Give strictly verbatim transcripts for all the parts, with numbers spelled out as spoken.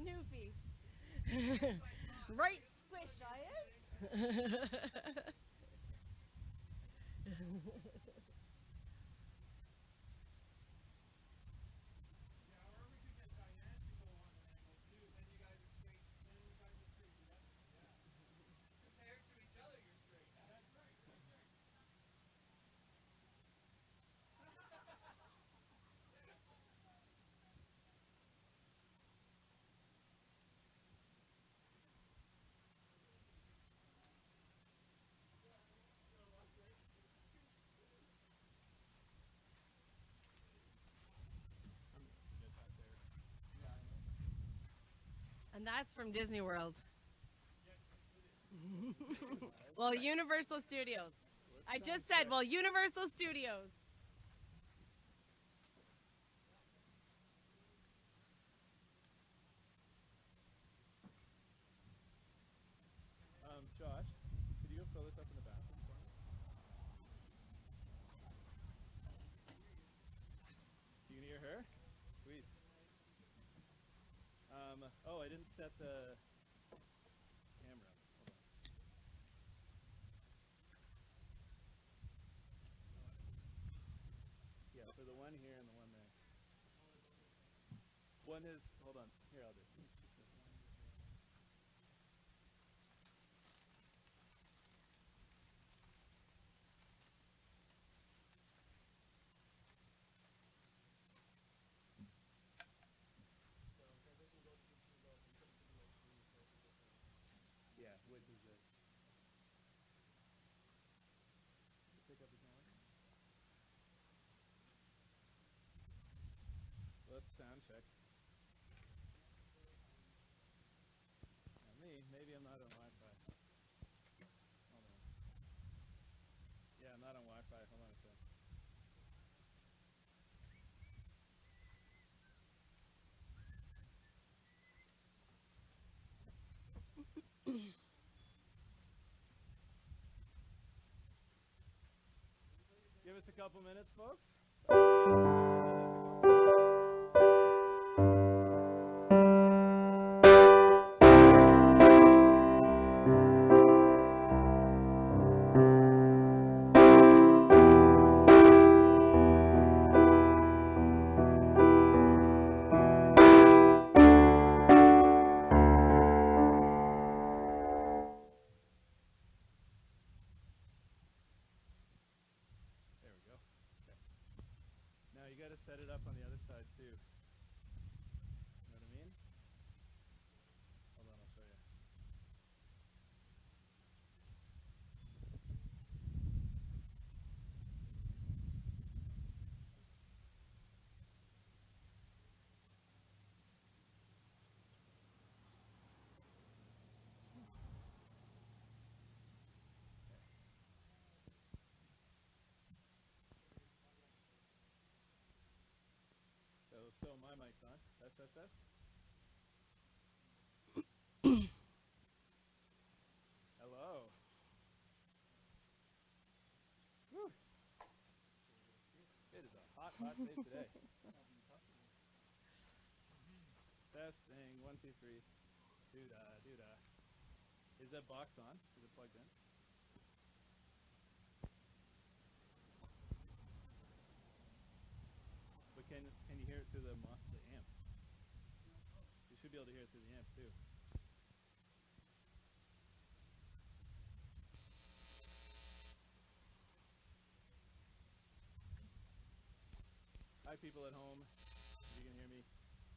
Snoopy. Right squish, I is. And that's from Disney World. Well, Universal Studios. I just said, well, Universal Studios. Um, Josh, could you go fill this up in the bathroom for me? You can hear her? Sweet. Um, oh, I didn't set the camera. Hold on. Yeah, for the one here and the one there. One is, hold on, here I'll do it. Yeah, which is it? Pick up the camera. Let's sound check. Not me, maybe I'm not on Wi-Fi. Hold on. Yeah, I'm not on Wi-Fi. Hold on a sec. Give us a couple minutes, folks. There we go. Okay. Now you got to set it up on the other side too. You know what I mean? Hold on, I'll show you. So, so my mic's on. Test, test, test. Hello. Woo. It is a hot, hot day today. Testing. One, two, three. Doo-da, doo-da. Is that box on? Is it plugged in? But can can you hear it through the mo the amp? You should be able to hear it through the amp too. Hi, people at home. If you can hear me.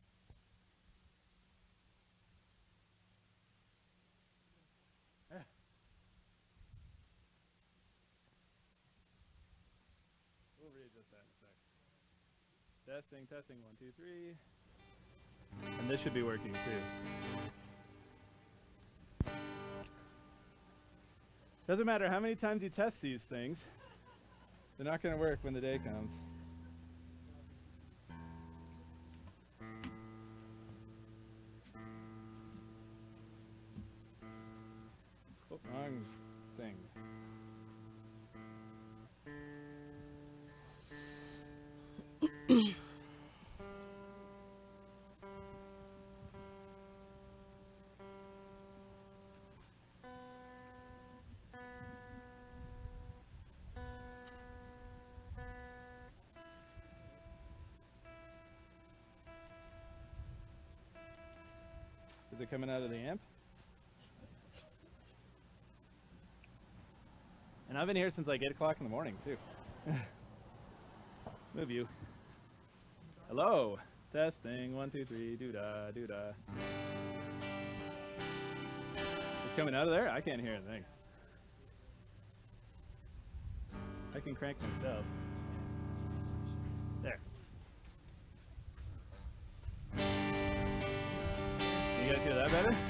We'll readjust that in a sec. Testing, testing, one, two, three. And this should be working too. Doesn't matter how many times you test these things, they're not going to work when the day comes. Oh, wrong thing. Is it coming out of the amp? And I've been here since like eight o'clock in the morning too. Move you. Hello. Testing. One, two, three. Doo da, doo da. It's coming out of there? I can't hear a thing. I can crank myself. There. Can you guys hear that better?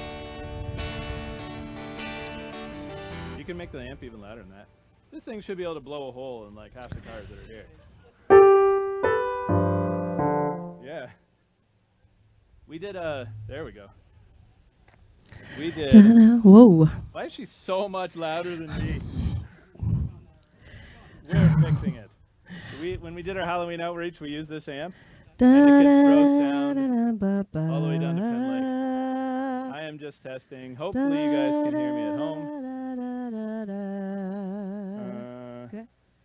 You can make the amp even louder than that. This thing should be able to blow a hole in like half the cars that are here. Yeah. We did a, there we go. We did. Whoa. Why is she so much louder than me? We're fixing it. We, when we did our Halloween outreach, we used this amp. And it could throw sound all the way down to Finn Lake. I am just testing. Hopefully you guys can hear me at home. Uh, Okay.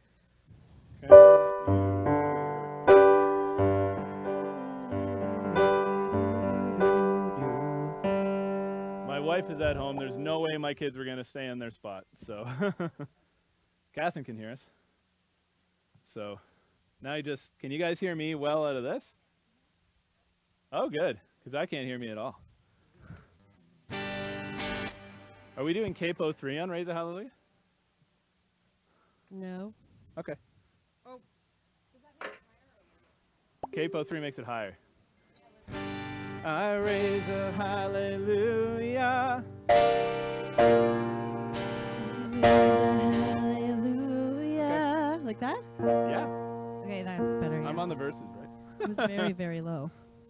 My wife is at home. There's no way my kids were going to stay in their spot. So Catherine can hear us. So now you just, can you guys hear me well out of this? Oh, good, because I can't hear me at all. Are we doing Capo three on Raise a Hallelujah? No. Okay. Oh. Capo three makes it higher. I raise a hallelujah. Hallelujah. Like that? Yeah. Okay, that's better. I'm yes. on the verses, right? It was very, very low.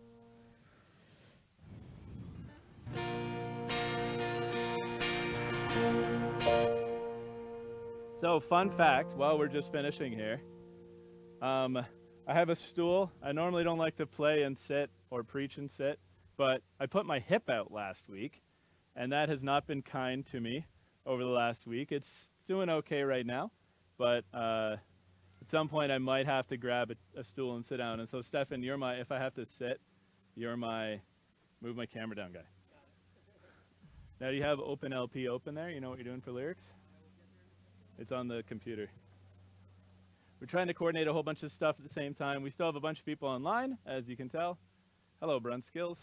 So, fun fact, while we're just finishing here, um, I have a stool. I normally don't like to play and sit or preach and sit, but I put my hip out last week, and that has not been kind to me over the last week. It's doing okay right now, but uh, at some point I might have to grab a, a stool and sit down. And so, Stefan, you're my, if I have to sit, you're my, move my camera down guy. Now, do you have Open L P open there? You know what you're doing for lyrics? It's on the computer. We're trying to coordinate a whole bunch of stuff at the same time. We still have a bunch of people online, as you can tell. Hello, Brunskills.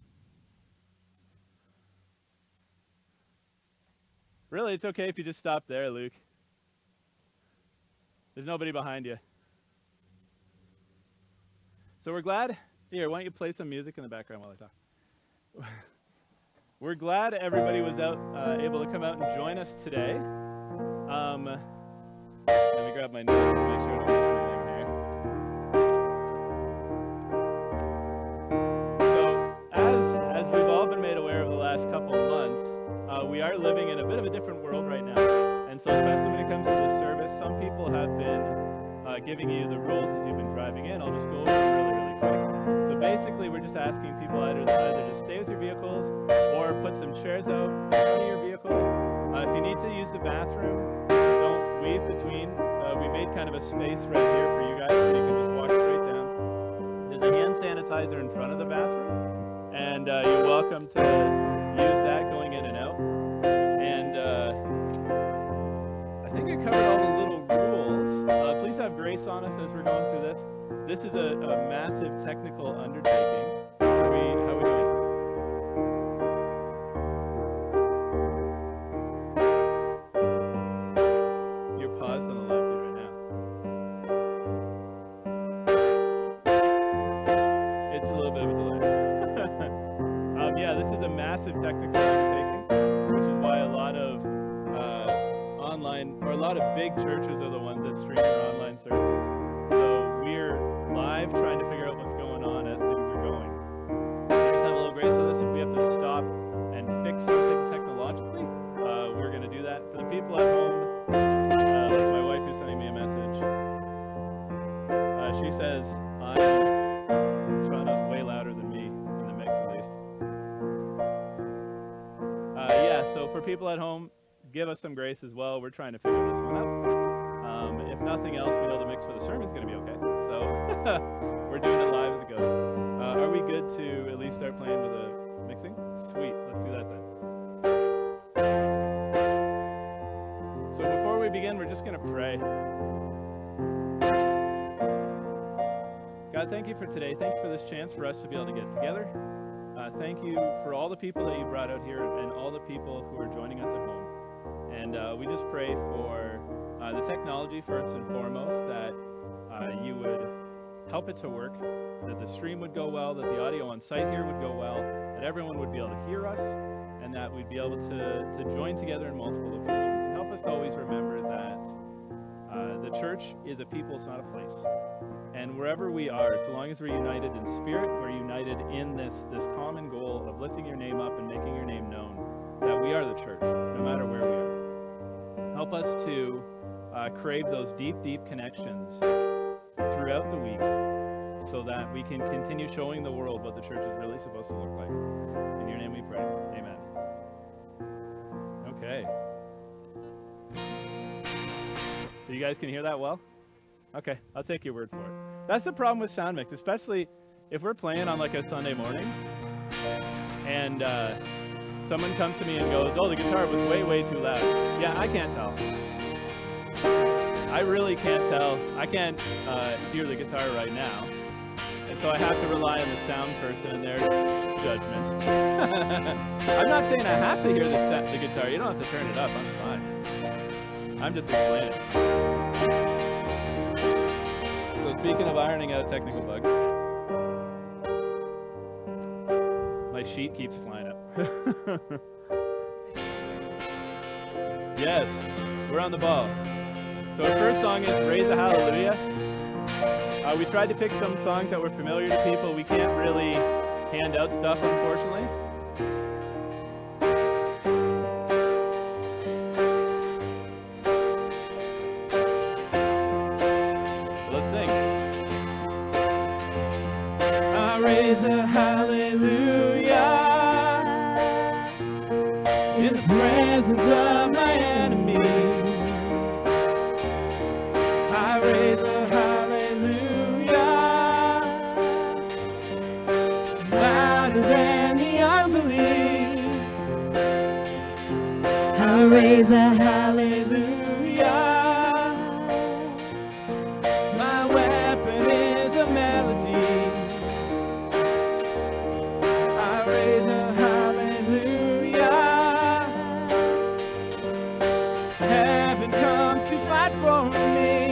Really, it's okay if you just stop there, Luke. There's nobody behind you. So we're glad. Here, why don't you play some music in the background while I talk? We're glad everybody was out, uh, able to come out and join us today. Um, let me grab my notes to make sure I don't miss anything here. So, as as we've all been made aware of the last couple of months, uh, we are living in a bit of a different world right now. And so, especially when it comes to the service, some people have been uh, giving you the rules as you've been driving in. I'll just go over them really, really quick. So basically, we're just asking people either, either to stay with your vehicles or put some chairs out in front of your vehicle. Uh, if you need to use the bathroom, don't weave between. Uh, we made kind of a space right here for you guys so you can just walk straight down. There's a hand sanitizer in front of the bathroom, and uh, you're welcome to use that going in and out. And uh, I think I covered all the little rules. Uh, please have grace on us as we're going through this. This is a, a massive technical undertaking. Are we, how are we doing? You're paused on the live feed right now. It's a little bit of a delay. um, yeah, this is a massive technical undertaking, which is why a lot of uh, online, or a lot of big churches are the ones that stream their online services. So we're live trying to figure out what's going on as things are going. Just have a little grace with us. If we have to stop and fix something technologically, uh, we're going to do that. For the people at home, uh, like my wife who's sending me a message, uh, she says, I'm Toronto's way louder than me, in the mix at least. Uh, yeah, so for people at home, give us some grace as well. We're trying to figure this one out. Um, if nothing else, we know the mix for the sermon's going to be okay. So we're doing it live as it goes. Uh, are we good to at least start playing with the mixing? Sweet. Let's do that then. So before we begin, we're just going to pray. God, thank you for today. Thank you for this chance for us to be able to get together. Uh, thank you for all the people that you brought out here and all the people who are joining us at home. And uh, we just pray for uh, the technology first and foremost, that uh, you would help it to work, that the stream would go well, that the audio on site here would go well, that everyone would be able to hear us, and that we'd be able to, to join together in multiple locations. And help us to always remember that uh, the church is a people, it's not a place. And wherever we are, so long as we're united in spirit, we're united in this, this common goal of lifting your name up and making your name known, that we are the church, no matter where we are. Help us to uh, crave those deep, deep connections throughout the week so that we can continue showing the world what the church is really supposed to look like. In your name we pray. Amen. Okay. So you guys can hear that well? Okay, I'll take your word for it. That's the problem with sound mix, especially if we're playing on like a Sunday morning and uh, someone comes to me and goes, oh, the guitar was way, way too loud. Yeah, I can't tell. I really can't tell. I can't uh, hear the guitar right now. And so I have to rely on the sound person and their judgment. I'm not saying I have to hear the, set, the guitar. You don't have to turn it up. I'm fine. I'm just explaining. So speaking of ironing out technical bugs, my sheet keeps flying up. Yes, we're on the ball. So our first song is Raise a Hallelujah. Uh, we tried to pick some songs that were familiar to people. We can't really hand out stuff, unfortunately. Let's sing. I raise a hallelujah in the presence of my enemies. I raise a hallelujah louder than the unbelief. I raise a hallelujah. My weapon is a melody. I raise a hallelujah. Heaven comes to fight for me.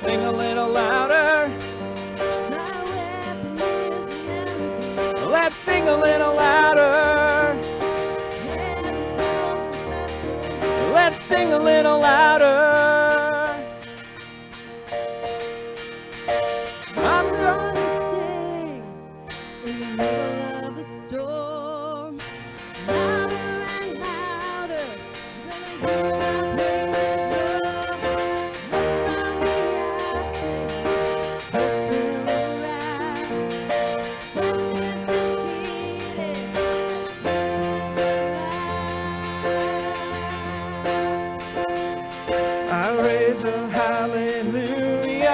sing a little louder. Let's sing a little louder. Let's sing a little louder. I'm gonna sing in the middle of the storm, louder and louder. I'm gonna hear my praises roar. Look from the ashes, hope will arise. Darkness defeated, I raise a hallelujah.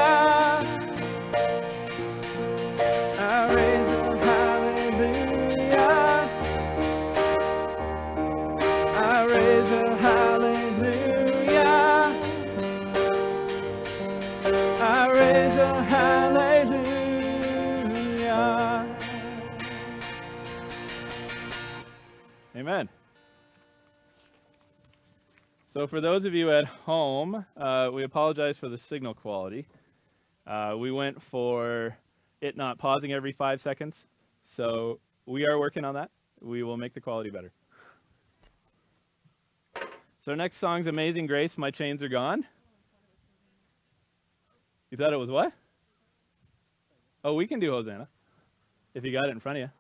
I raise a hallelujah. I raise a hallelujah. I raise a hallelujah. Amen. So for those of you at home, uh, we apologize for the signal quality. Uh, we went for it not pausing every five seconds, so we are working on that. We will make the quality better. So our next song's Amazing Grace, My Chains Are Gone. You thought it was what? Oh, we can do Hosanna, if you got it in front of you.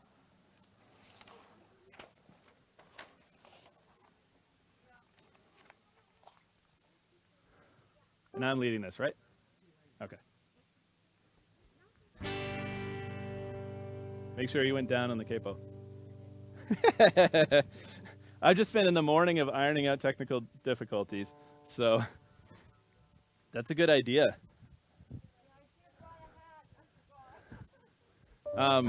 And I'm leading this, right? Okay. Make sure you went down on the capo. I've just been in the morning of ironing out technical difficulties, so that's a good idea. Um,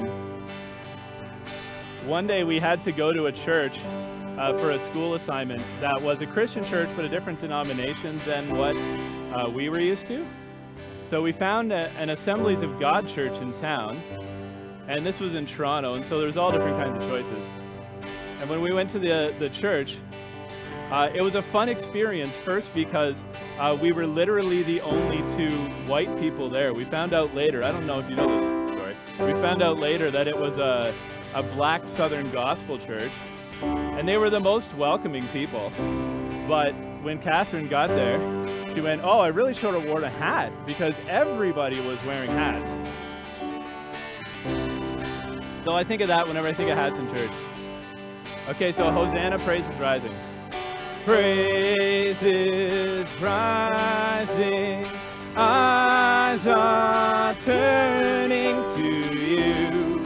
one day we had to go to a church uh, for a school assignment that was a Christian church, but a different denomination than what uh, we were used to. So we found a, an Assemblies of God church in town, and this was in Toronto, and so there's all different kinds of choices. And when we went to the, the church, uh, it was a fun experience, first because uh, we were literally the only two white people there. We found out later, I don't know if you know this story, we found out later that it was a, a black Southern gospel church, and they were the most welcoming people. But when Catherine got there, she went, oh, I really should have worn a hat, because everybody was wearing hats. So I think of that whenever I think of hats in church. Okay, so Hosanna, praise is rising. Praise is rising, eyes are turning to you.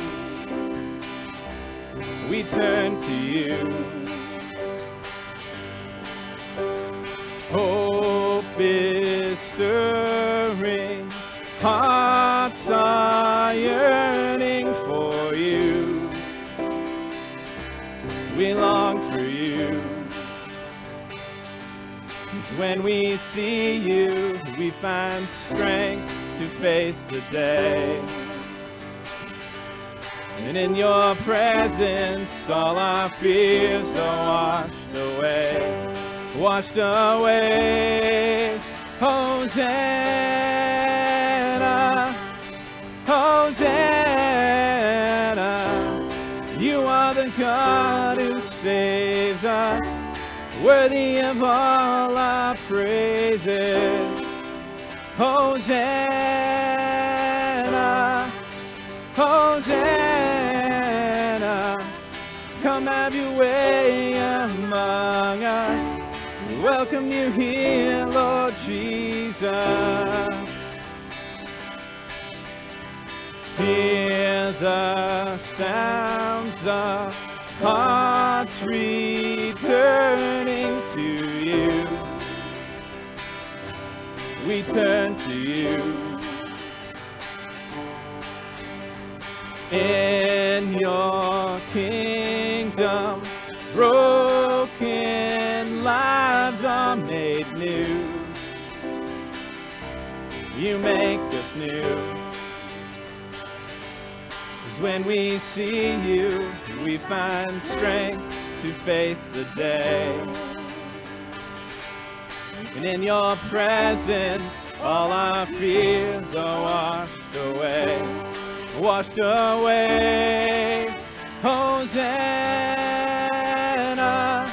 We turn to you. Hope is stirring, hearts are yearning for you. We long for you. 'Cause when we see you, we find strength to face the day. And in your presence, all our fears are washed away. Washed away. Hosanna, Hosanna. You are the God who saves us, worthy of all our praises. Hosanna, Hosanna. Come have your way among us. Welcome you here, Lord Jesus. Hear the sounds of hearts returning to you. We turn to you. In your kingdom, broken lives are made new. You make us new. 'Cause when we see you, we find strength to face the day. And in your presence, All our fears are washed away, washed away. Hosanna,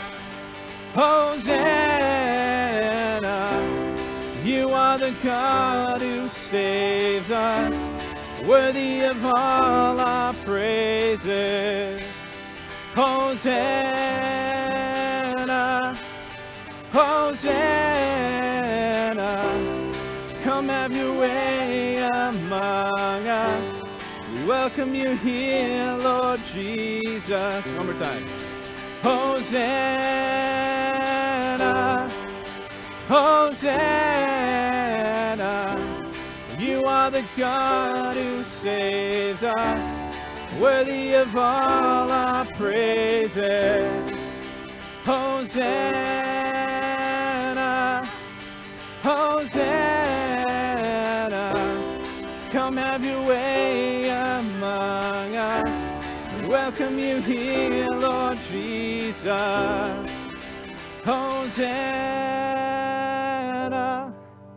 Hosanna. You are the God who saves us, worthy of all our praises. Hosanna, Hosanna. Come have your way among us. We welcome you here, Lord Jesus. One more time. Hosanna, Hosanna. You are the God who saves us, worthy of all our praises. Hosanna, Hosanna. Come have your way among us. We welcome you here, Lord Jesus. Hosanna,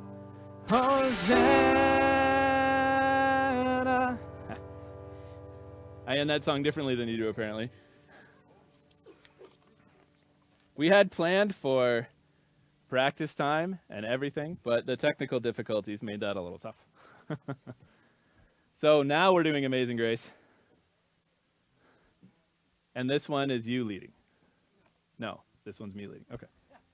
Hosanna. I end that song differently than you do, apparently. We had planned for practice time and everything, but the technical difficulties made that a little tough. So now we're doing Amazing Grace. And this one is you leading. No, this one's me leading. Okay.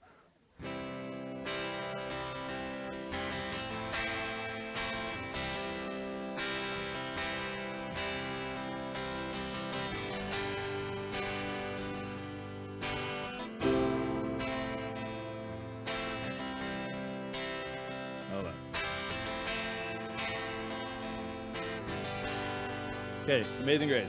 Hold on. Okay, Amazing Grace.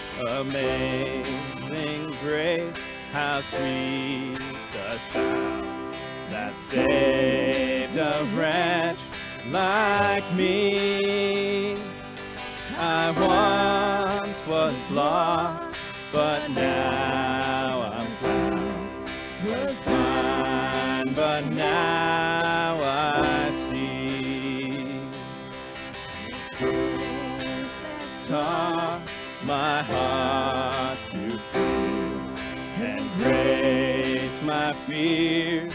Amazing grace, how sweet the sound that saved a wretch like me. I once was lost, but now I'm found. Was blind, but now I see. Taught my heart to fear, and grace my fears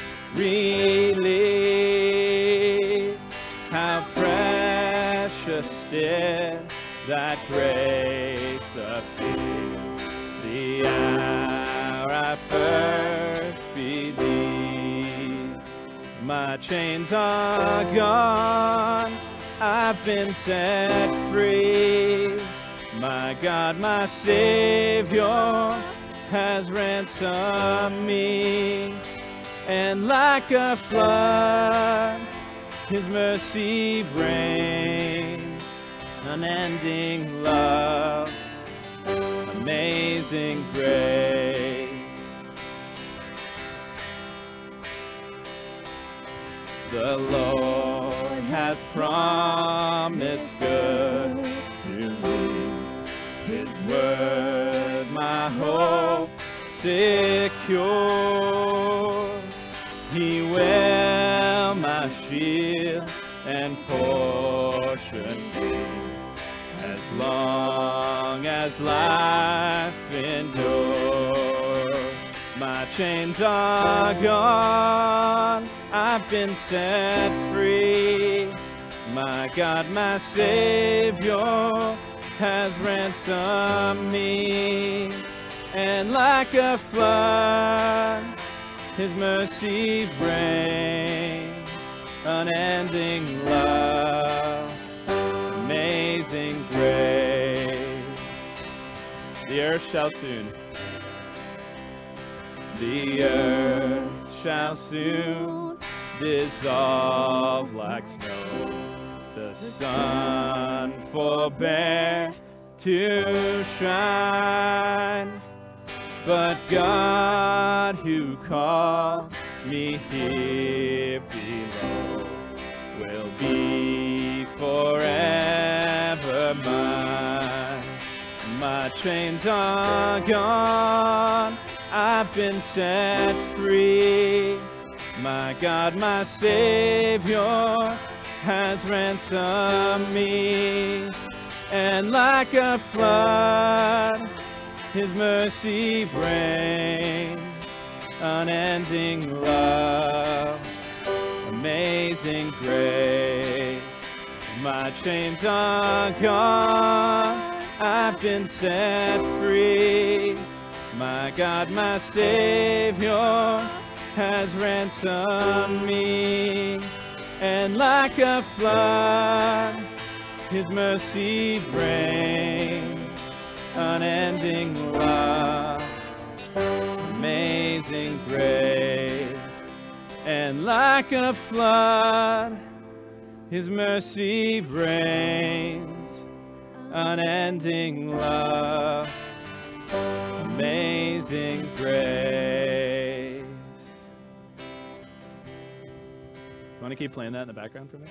relieve. How precious did that grace appear, the hour I first believed. My chains are gone, I've been set free. My God, my Savior has ransomed me, and like a flood, His mercy reigns. Unending love, amazing grace. The Lord has promised good to me. His word, my hope secure. He will my shield and portion be, as long as life endures. My chains are gone, I've been set free. My God, my Savior has ransomed me, and like a flood, His mercy reigns. Unending love, amazing grace. The earth shall soon, the earth shall soon dissolve like snow. The sun forbear to shine, but God who called me here below will be forever mine. My chains are gone, I've been set free. My God, my Savior has ransomed me, and like a flood, his mercy brings unending love, amazing grace. My chains are gone, I've been set free. My God, my Savior has ransomed me, and like a flood, his mercy brings unending love, amazing grace. And like a flood, his mercy brings unending love, amazing grace. You want to keep playing that in the background for me?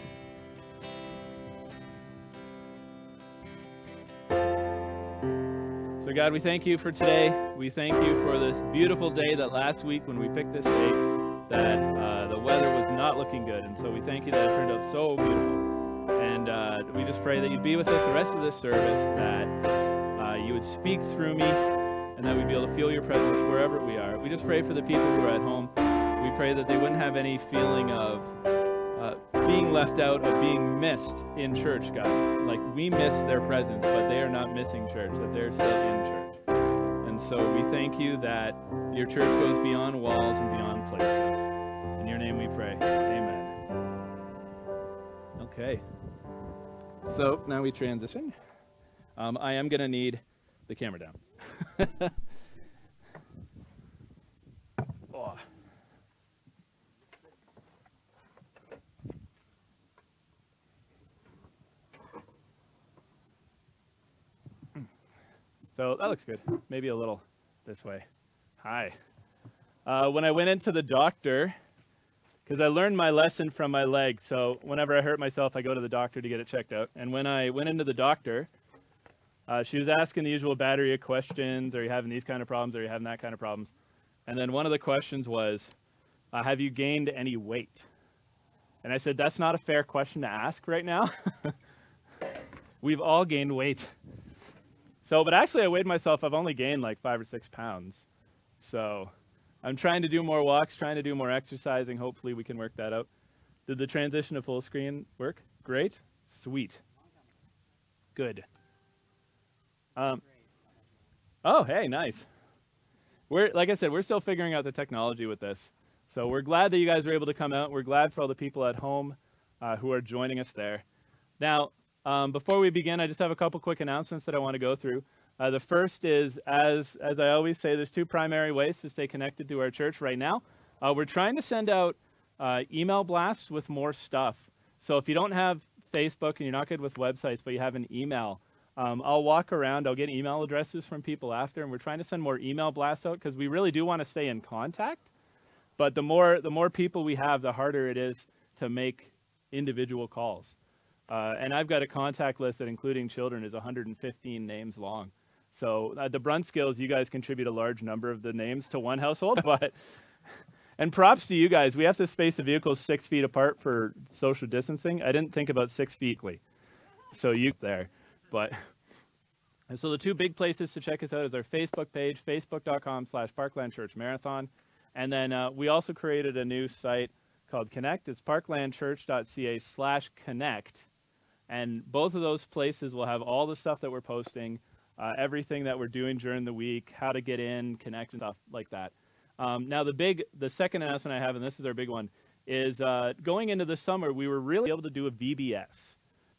So God, we thank you for today. We thank you for this beautiful day that last week when we picked this date, that uh, the weather was not looking good. And so we thank you that it turned out so beautiful. And uh, we just pray that you'd be with us the rest of this service, that uh, you would speak through me, and that we'd be able to feel your presence wherever we are. We just pray for the people who are at home. We pray that they wouldn't have any feeling of uh, being left out, of being missed in church, God. Like we miss their presence, but they are not missing church, that they're still in church. And so we thank you that your church goes beyond walls and beyond places. In your name we pray. Amen. Okay. So now we transition. Um, I am going to need the camera down. Oh. So that looks good. Maybe a little this way. Hi. Uh, when I went into the doctor, because I learned my lesson from my leg, so whenever I hurt myself, I go to the doctor to get it checked out. And when I went into the doctor, uh, she was asking the usual battery of questions. Are you having these kind of problems? Are you having that kind of problems? And then one of the questions was, uh, have you gained any weight? And I said, that's not a fair question to ask right now. We've all gained weight. So, but actually I weighed myself, I've only gained like five or six pounds. So I'm trying to do more walks, trying to do more exercising. Hopefully we can work that out. Did the transition to full screen work? Great. Sweet. Good. Um, oh, hey, nice. We're, like I said, we're still figuring out the technology with this. So we're glad that you guys were able to come out. We're glad for all the people at home uh, who are joining us there. Now, Um, before we begin, I just have a couple quick announcements that I want to go through. Uh, the first is, as, as I always say, there's two primary ways to stay connected to our church right now. Uh, we're trying to send out uh, email blasts with more stuff. So if you don't have Facebook and you're not good with websites, but you have an email, um, I'll walk around, I'll get email addresses from people after, and we're trying to send more email blasts out because we really do want to stay in contact. But the more, the more people we have, the harder it is to make individual calls. Uh, and I've got a contact list that, including children, is one hundred fifteen names long. So at the Brunskills, you guys contribute a large number of the names to one household. But and props to you guys. We have to space the vehicles six feet apart for social distancing. I didn't think about six feet. So you there. But and so the two big places to check us out is our Facebook page, facebook.com slash Parkland Church Marathon. And then uh, we also created a new site called Connect. It's parklandchurch.ca slash connect. And both of those places will have all the stuff that we're posting, uh, everything that we're doing during the week, how to get in, connect, and stuff like that. Um, now, the big, the second announcement I have, and this is our big one, is uh, going into the summer, we were really able to do a V B S.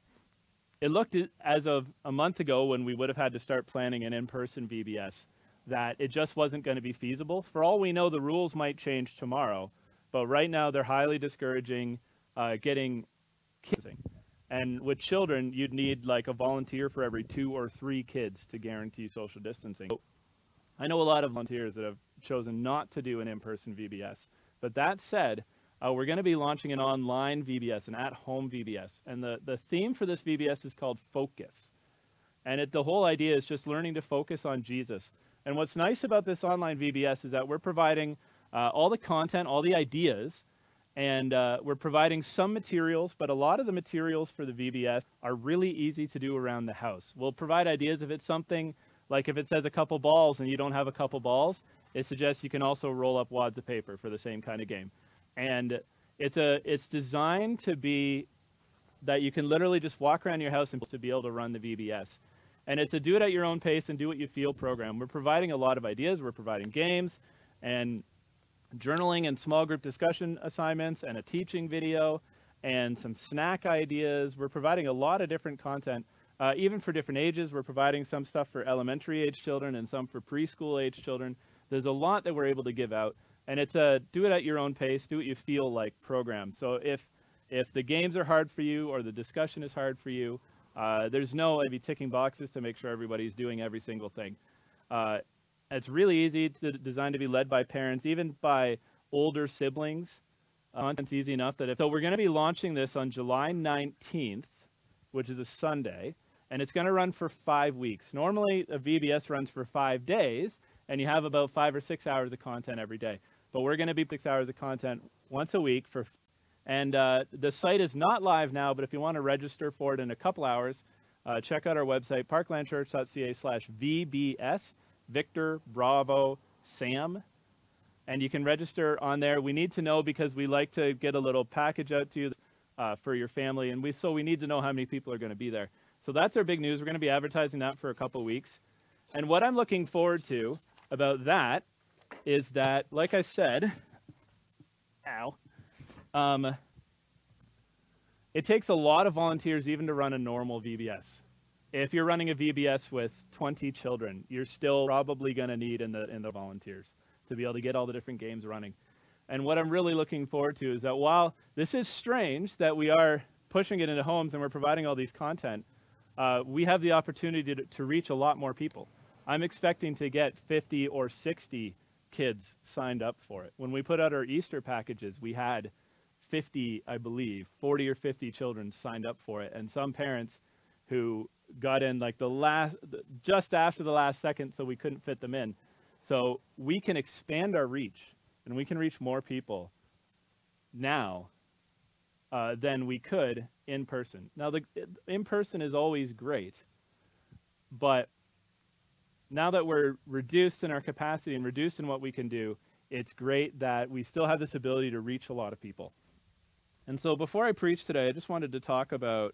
It looked, as of a month ago, when we would have had to start planning an in-person V B S, that it just wasn't going to be feasible. For all we know, the rules might change tomorrow, but right now they're highly discouraging uh, getting kids. And with children, you'd need like a volunteer for every two or three kids to guarantee social distancing. I know a lot of volunteers that have chosen not to do an in-person V B S. But that said, uh, we're going to be launching an online V B S, an at-home V B S. And the, the theme for this V B S is called Focus. And it, the whole idea is just learning to focus on Jesus. And what's nice about this online V B S is that we're providing uh, all the content, all the ideas, And uh, we're providing some materials, but a lot of the materials for the V B S are really easy to do around the house. We'll provide ideas if it's something like if it says a couple balls and you don't have a couple balls, it suggests you can also roll up wads of paper for the same kind of game. And it's a it's designed to be that you can literally just walk around your house and to be able to run the V B S. And it's a do it at your own pace and do what you feel program. We're providing a lot of ideas. We're providing games and journaling and small group discussion assignments and a teaching video and some snack ideas. We're providing a lot of different content, uh, even for different ages. We're providing some stuff for elementary age children and some for preschool age children. There's a lot that we're able to give out, and it's a do it at your own pace, do what you feel like program. So if if the games are hard for you or the discussion is hard for you, uh, there's no maybe ticking boxes to make sure everybody's doing every single thing. Uh, It's really easy to design to be led by parents, even by older siblings. Uh, it's easy enough that if, so we're going to be launching this on July nineteenth, which is a Sunday, and it's going to run for five weeks. Normally, a V B S runs for five days, and you have about five or six hours of content every day. But we're going to be six hours of content once a week. for, And uh, the site is not live now, but if you want to register for it in a couple hours, uh, check out our website, parklandchurch.ca slash VBS. Victor, Bravo, Sam, and you can register on there. We need to know because we like to get a little package out to you uh, for your family, and we so we need to know how many people are going to be there. So that's our big news. We're going to be advertising that for a couple weeks. And what I'm looking forward to about that is that, like I said, ow, um, it takes a lot of volunteers even to run a normal V B S. If you're running a V B S with twenty children, you're still probably going to need in the in the volunteers to be able to get all the different games running. And what I'm really looking forward to is that while this is strange that we are pushing it into homes and we're providing all these content, uh, we have the opportunity to, to reach a lot more people. I'm expecting to get fifty or sixty kids signed up for it. When we put out our Easter packages, we had fifty, I believe, forty or fifty children signed up for it, and some parents who got in like the last, just after the last second, so we couldn't fit them in. So we can expand our reach, and we can reach more people now uh, than we could in person. Now, the in person is always great, but now that we're reduced in our capacity and reduced in what we can do, it's great that we still have this ability to reach a lot of people. And so before I preach today, I just wanted to talk about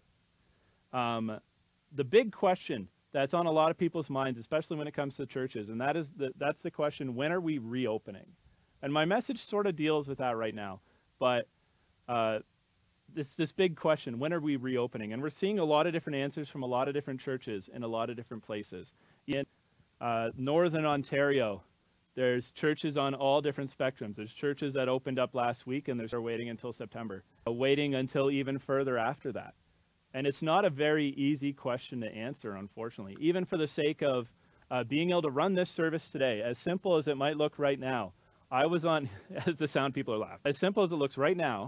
um, the big question that's on a lot of people's minds, especially when it comes to churches, and that is the, that's the question, when are we reopening? And my message sort of deals with that right now, but uh, it's this big question, when are we reopening? And we're seeing a lot of different answers from a lot of different churches in a lot of different places. In uh, Northern Ontario, there's churches on all different spectrums. There's churches that opened up last week and they're waiting until September, uh, waiting until even further after that. And it's not a very easy question to answer, unfortunately, even for the sake of uh, being able to run this service today, as simple as it might look right now. I was on, as the sound people are laughing, as simple as it looks right now,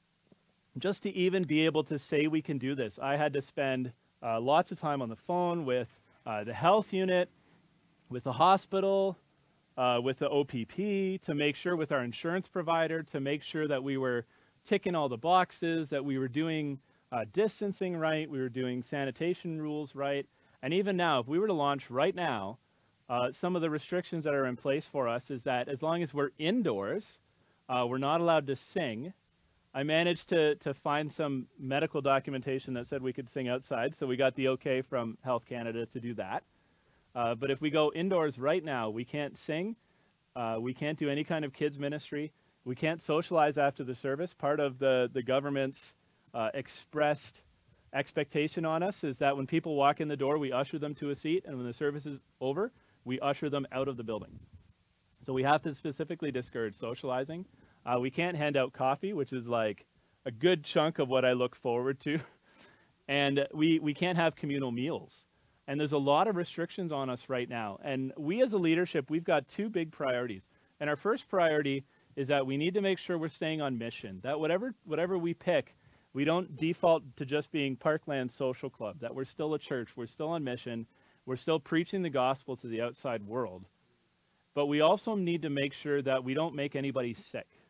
just to even be able to say we can do this, I had to spend uh, lots of time on the phone with uh, the health unit, with the hospital, uh, with the O P P, to make sure with our insurance provider, to make sure that we were ticking all the boxes, that we were doing Uh, distancing right, we were doing sanitation rules right, and even now, if we were to launch right now, uh, some of the restrictions that are in place for us is that as long as we're indoors, uh, we're not allowed to sing. I managed to, to find some medical documentation that said we could sing outside, so we got the okay from Health Canada to do that. Uh, but if we go indoors right now, we can't sing, uh, we can't do any kind of kids ministry, we can't socialize after the service. Part of the, the government's Uh, expressed expectation on us is that when people walk in the door, we usher them to a seat, and when the service is over, we usher them out of the building. So we have to specifically discourage socializing. Uh, we can't hand out coffee, which is like a good chunk of what I look forward to. And we, we can't have communal meals. And there's a lot of restrictions on us right now. And we as a leadership, we've got two big priorities. And our first priority is that we need to make sure we're staying on mission, that whatever whatever we pick, we don't default to just being Parkland Social Club, that we're still a church, we're still on mission, we're still preaching the gospel to the outside world. But we also need to make sure that we don't make anybody sick.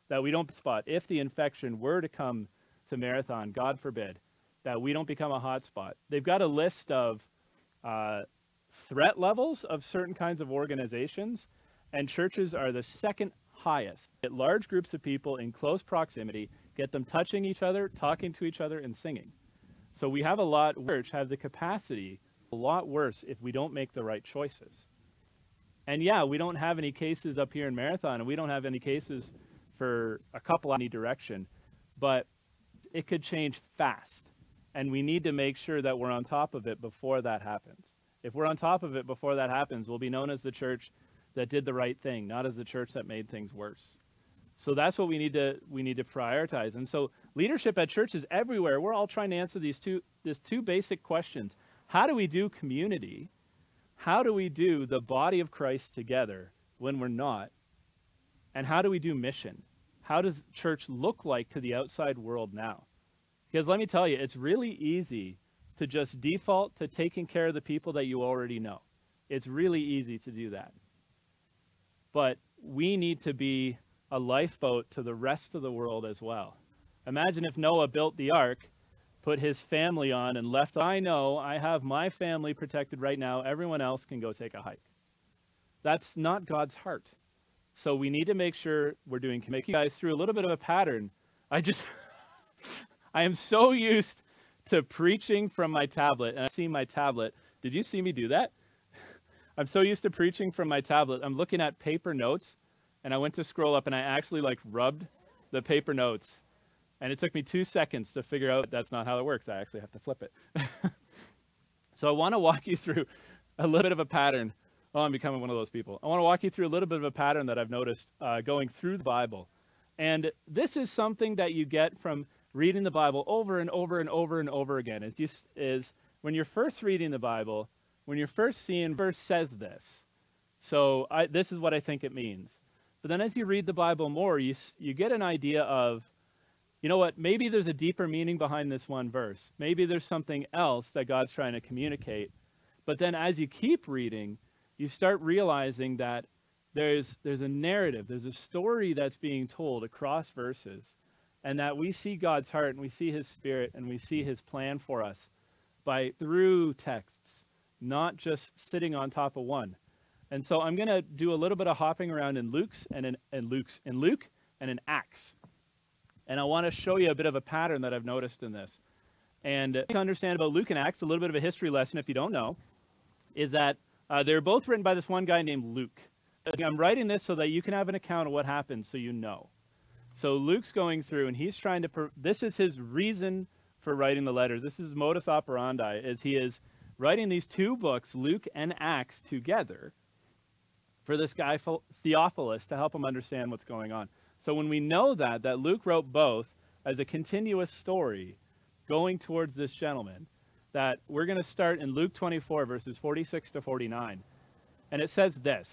that we don't spot. If the infection were to come to Marathon, God forbid, that we don't become a hot spot. They've got a list of uh, threat levels of certain kinds of organizations, and churches are the second highest. Get large groups of people in close proximity, get them touching each other, talking to each other, and singing. So we have a lot, church have the capacity, a lot worse if we don't make the right choices. And yeah, we don't have any cases up here in Marathon, and we don't have any cases for a couple in any direction, but it could change fast. And we need to make sure that we're on top of it before that happens. If we're on top of it before that happens, we'll be known as the church that did the right thing, not as the church that made things worse. So that's what we need to we need to prioritize. And so leadership at churches everywhere, we're all trying to answer these two these two basic questions. How do we do community? How do we do the body of Christ together when we're not? And how do we do mission? How does church look like to the outside world now? Because let me tell you, it's really easy to just default to taking care of the people that you already know. It's really easy to do that. But we need to be a lifeboat to the rest of the world as well. Imagine if Noah built the ark, put his family on, and left. I know I have my family protected right now. Everyone else can go take a hike. That's not God's heart. So we need to make sure we're doing, can make you guys through a little bit of a pattern. I just, I am so used to preaching from my tablet, and I see my tablet. Did you see me do that? I'm so used to preaching from my tablet. I'm looking at paper notes, and I went to scroll up, and I actually like rubbed the paper notes. And it took me two seconds to figure out that's not how it works. I actually have to flip it. So I want to walk you through a little bit of a pattern. Oh, I'm becoming one of those people. I want to walk you through a little bit of a pattern that I've noticed uh, going through the Bible. And this is something that you get from reading the Bible over and over and over and over again. Is, you, is when you're first reading the Bible, when you're first seeing, verse says this. So I, this is what I think it means. But then as you read the Bible more, you, you get an idea of, you know what, maybe there's a deeper meaning behind this one verse. Maybe there's something else that God's trying to communicate. But then as you keep reading, you start realizing that there's, there's a narrative, there's a story that's being told across verses, and that we see God's heart and we see his spirit and we see his plan for us by through texts, not just sitting on top of one. And so I'm going to do a little bit of hopping around in Luke's and in, in Luke's in Luke and in Acts. And I want to show you a bit of a pattern that I've noticed in this. And to understand about Luke and Acts, a little bit of a history lesson if you don't know, is that uh, they're both written by this one guy named Luke. I'm writing this so that you can have an account of what happened so you know. So Luke's going through and he's trying to, per- this is his reason for writing the letters. This is modus operandi, is he is writing these two books, Luke and Acts, together for this guy Theophilus to help him understand what's going on. So when we know that, that Luke wrote both as a continuous story going towards this gentleman, that we're going to start in Luke twenty-four, verses forty-six to forty-nine. And it says this,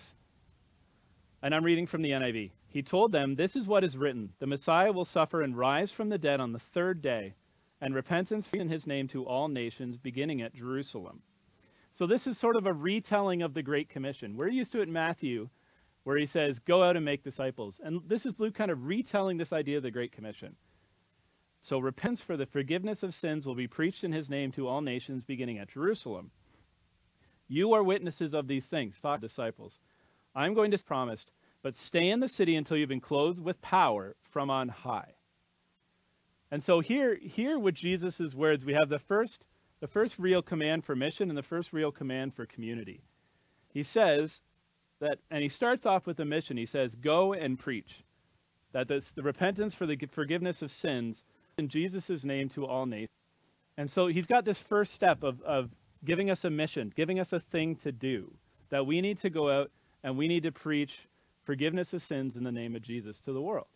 and I'm reading from the N I V. He told them, this is what is written. The Messiah will suffer and rise from the dead on the third day, and repentance in his name to all nations, beginning at Jerusalem. So this is sort of a retelling of the Great Commission. We're used to it in Matthew, where he says, go out and make disciples. And this is Luke kind of retelling this idea of the Great Commission. So repentance for the forgiveness of sins will be preached in his name to all nations, beginning at Jerusalem. You are witnesses of these things, talk disciples. I'm going to promise, but stay in the city until you've been clothed with power from on high. And so here, here with Jesus' words, we have the first, the first real command for mission and the first real command for community. He says, that, and he starts off with a mission. He says, go and preach. That this, the repentance for the forgiveness of sins in Jesus' name to all nations. And so he's got this first step of, of giving us a mission, giving us a thing to do. That we need to go out and we need to preach forgiveness of sins in the name of Jesus to the world.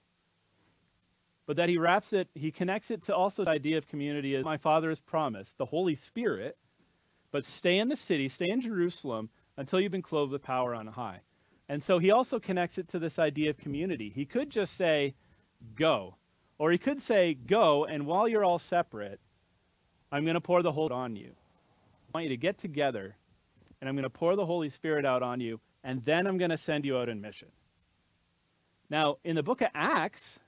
But that he wraps it, he connects it to also the idea of community as my Father has promised, the Holy Spirit, but stay in the city, stay in Jerusalem, until you've been clothed with power on high. And so he also connects it to this idea of community. He could just say, go. Or he could say, go, and while you're all separate, I'm going to pour the Holy Spirit on you. I want you to get together, and I'm going to pour the Holy Spirit out on you, and then I'm going to send you out in mission. Now, in the book of Acts,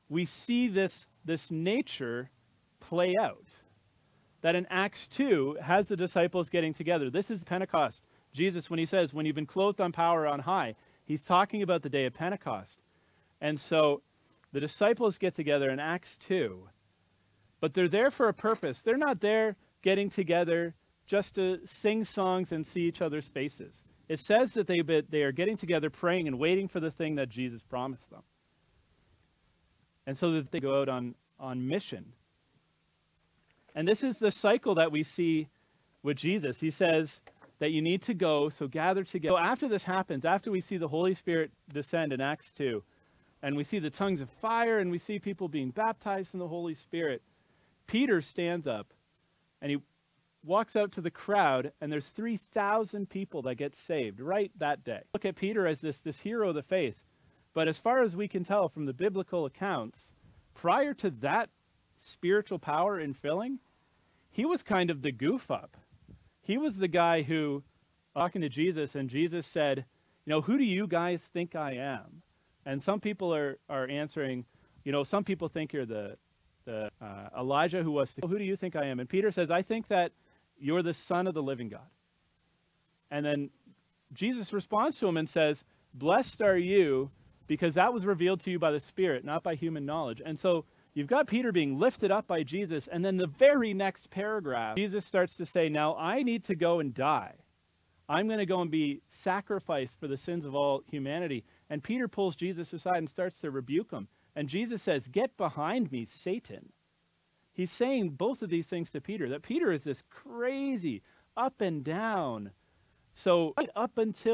we see this, this nature play out. That in Acts two has the disciples getting together. This is Pentecost. Jesus, when he says, when you've been clothed on power on high, he's talking about the day of Pentecost. And so the disciples get together in Acts two, but they're there for a purpose. They're not there getting together just to sing songs and see each other's faces. It says that they, they are getting together, praying and waiting for the thing that Jesus promised them. And so that they go out on, on mission. And this is the cycle that we see with Jesus. He says that you need to go, so gather together. So after this happens, after we see the Holy Spirit descend in Acts two, and we see the tongues of fire, and we see people being baptized in the Holy Spirit, Peter stands up, and he walks out to the crowd, and there's three thousand people that get saved right that day. Look at Peter as this, this hero of the faith. But as far as we can tell from the biblical accounts, prior to that spiritual power in filling, he was kind of the goof up. He was the guy who, talking to Jesus, and Jesus said, you know, who do you guys think I am? And some people are, are answering, you know, some people think you're the, the uh, Elijah who was, to, who do you think I am? And Peter says, I think that you're the Son of the living God. And then Jesus responds to him and says, blessed are you, because that was revealed to you by the Spirit, not by human knowledge. And so you've got Peter being lifted up by Jesus, and then the very next paragraph, Jesus starts to say, now I need to go and die. I'm going to go and be sacrificed for the sins of all humanity. And Peter pulls Jesus aside and starts to rebuke him. And Jesus says, get behind me, Satan. He's saying both of these things to Peter, that Peter is this crazy, up and down. So right up until